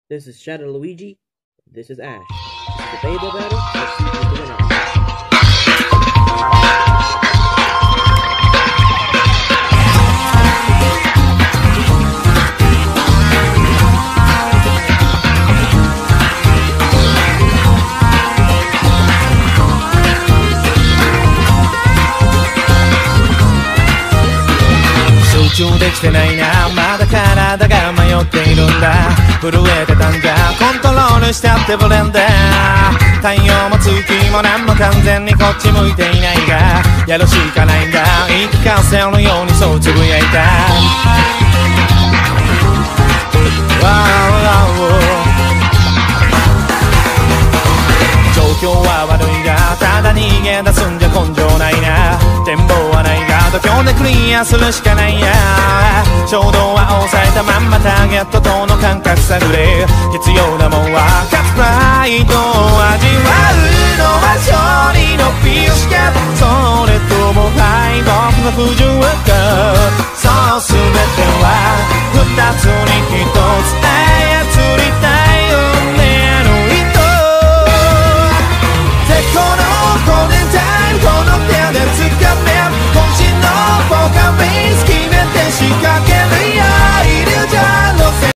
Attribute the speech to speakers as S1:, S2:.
S1: This is Shadow Luigi. This is Ash. The Beyblade battle. Let's see who's the winner.
S2: 集中できてないな、まだ体が迷っているんだ。震えてたんだ、コントロールしちゃってブレンダー。太陽も月もなんも完全にこっち向いていないが、やるしかないんだ、言い聞かせるようにそうつぶやいた。状況は悪いが、ただ逃げ出すんじゃ根性ないな。展望はないが、度胸でクリアするしかないや。衝動は抑えたまんまターゲットとの感覚探れ。必要なもんは勝つプライドを味わうのは勝利の美しか。それとも敗北が不条